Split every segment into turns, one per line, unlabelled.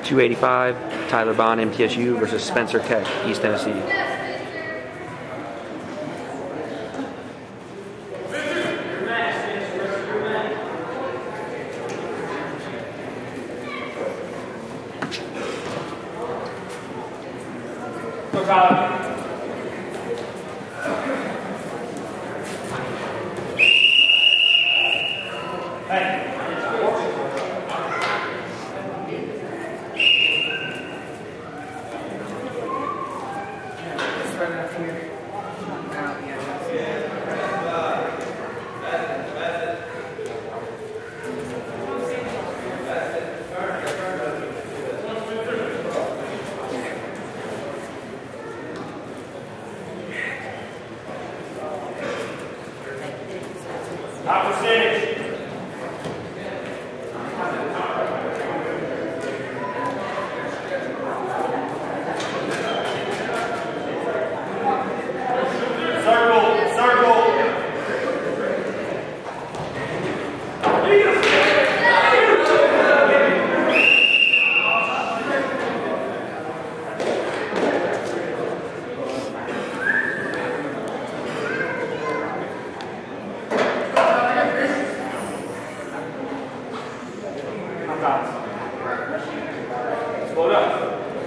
285, Tyler Bond, MTSU versus Spencer Keck, East Tennessee.
Top percentage. Slow down.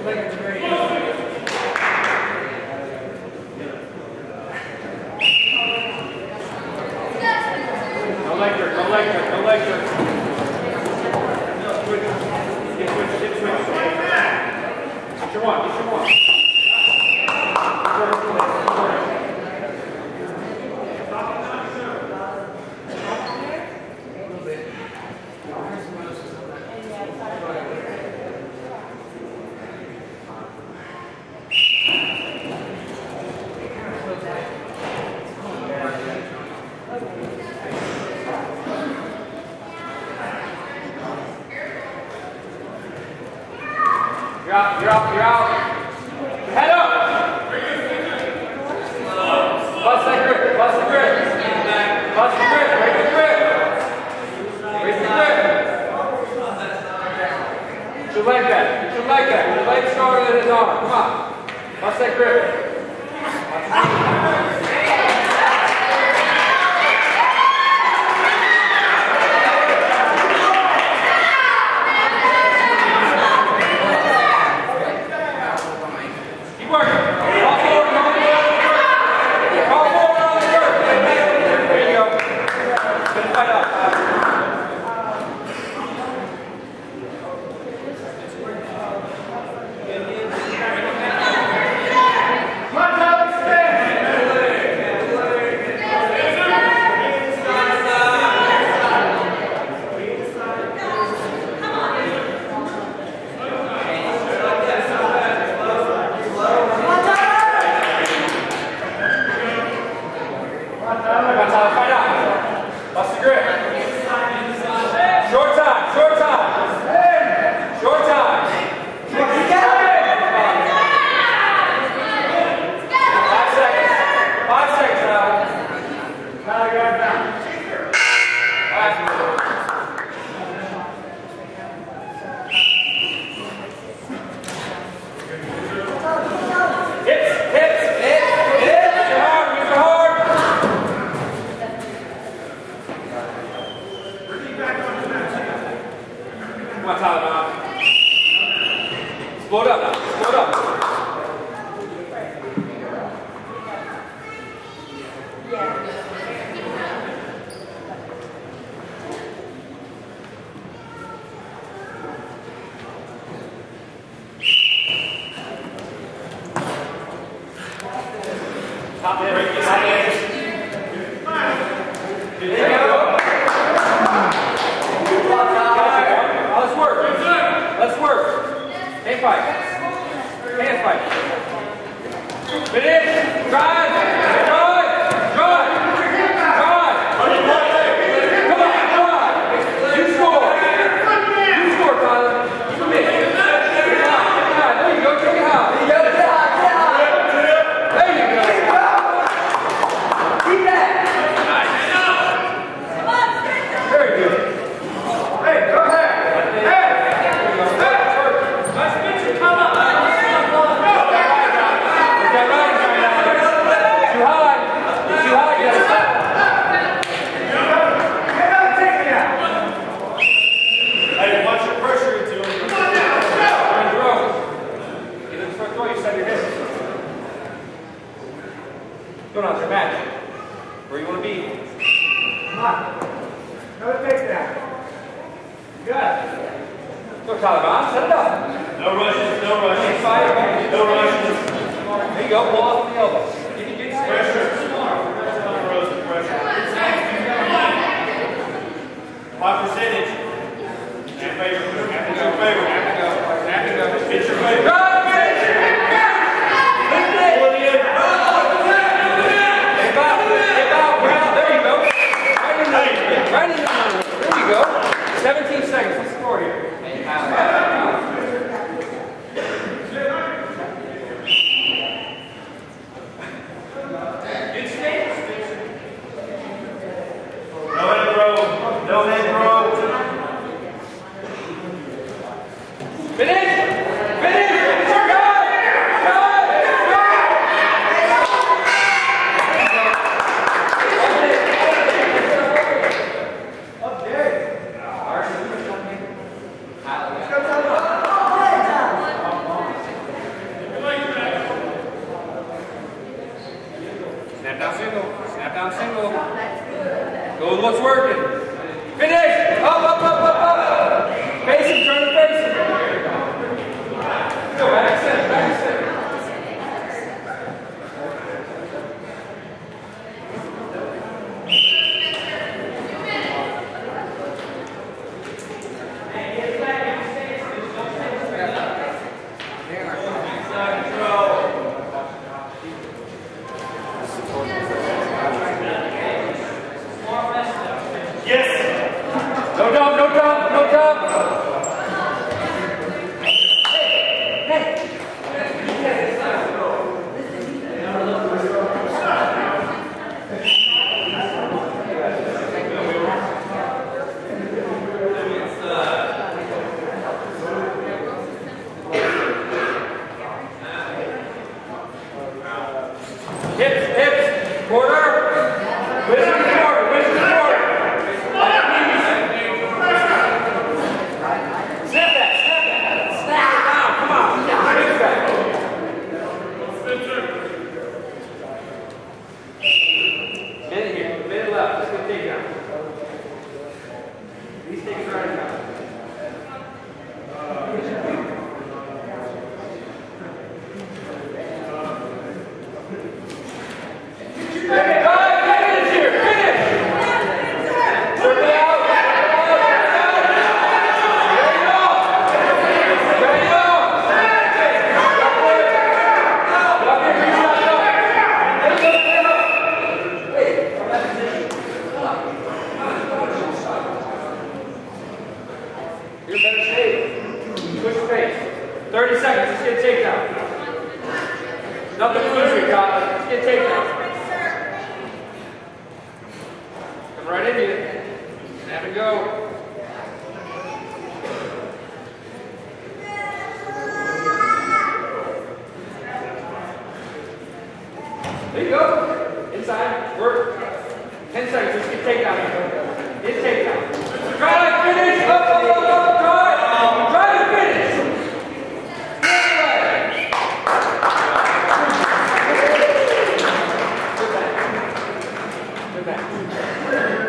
No leg jerk, no leg jerk, no leg jerk. Switch. Get switch. Get your one, get your one. You're out. Head up. Bust that grip. Bust the grip. Bust the grip. Raise the grip. Raise the grip. Get your leg back. Get your leg back. Your leg's stronger than his arm. Come on. Bust that grip. Come on, Tyler, now. Explode up now. Explode up. Top edge. Top edge. There you go. Let's work. Let's work. Hand fight. Hand fight. Finish. Drive. Drive. Drive. Drive. Come on. Drive. You score. You score, Tyler. You commit. There you go. Take it high. There you go. There you go. Keep that. Very good. Hey, go ahead. Hey. Going on, match. Where you want to be?
Come on. Another takedown. Good.
Go, Taliban. Set it up.
No rushes, no rushes.
Fire.
No rushes.
There you go. Pull off the elbows. You can get
Pressure. Pressure. High percentage. It's your favorite. It's your favorite. It's your favorite.
Right in the middle. There you go. 17 seconds. What's the score here?
No head throw. No head throw.
Finish! Snap down single. Snap down single. Go with what's working. Finish! Up. Face him, turn to face him. Go back center, back center.
Yes.
No dump, no dump, no dump. Hips, quarter. Whistle quarter, whistle quarter. Snap that. Snap it down, come on. Bring it back. Minute here, minute left. Let's go take down. These things are right now. You're better shape. Push your face. 30 seconds. Let's get a takedown. Nothing to lose here, Kyle. Let's get a takedown. Come right into it. Snap and go. There you go. Inside. Work. 10 seconds. Let's get a takedown. Get a takedown. Try to finish. Up. Try to finish. Good back.